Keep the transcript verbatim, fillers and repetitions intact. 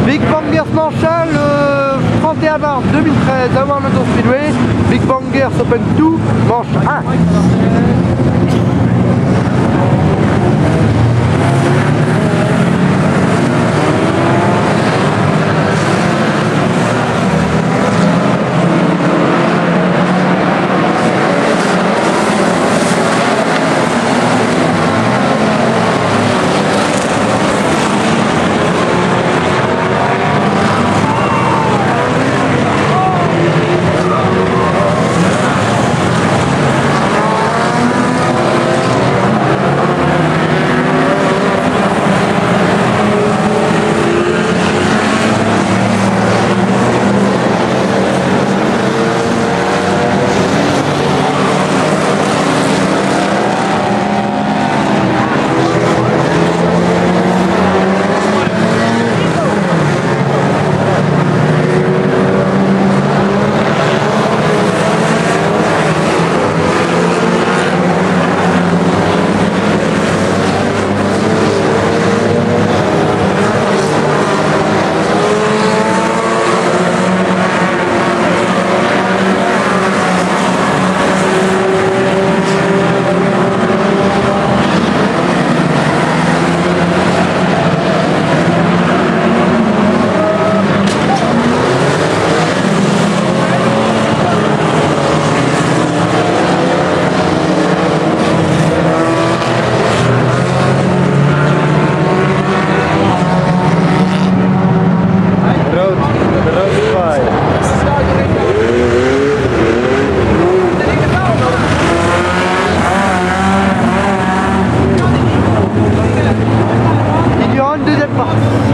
Big Bangers Mancha le trente et un mars deux mille treize à Warner Speedway. Big Bangers Open deux, manche un. Il y aura une deuxième partie.